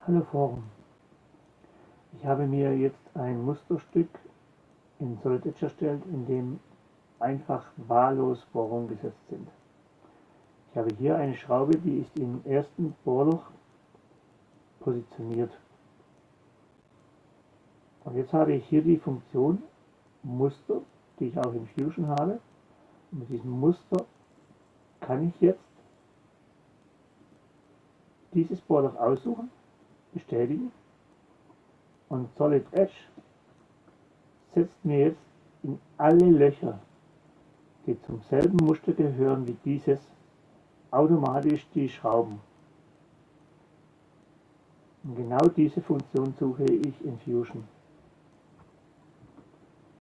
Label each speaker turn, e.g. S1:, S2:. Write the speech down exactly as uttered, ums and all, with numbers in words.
S1: Hallo Forum, ich habe mir jetzt ein Musterstück in Solid Edge erstellt, in dem einfach wahllos Bohrungen gesetzt sind. Ich habe hier eine Schraube, die ist im ersten Bohrloch positioniert. Und jetzt habe ich hier die Funktion Muster, die ich auch in Fusion habe. Und mit diesem Muster kann ich jetzt dieses Bohrloch aussuchen, bestätigen, und Solid Edge setzt mir jetzt in alle Löcher, die zum selben Muster gehören wie dieses, automatisch die Schrauben. Und genau diese Funktion suche ich in Fusion.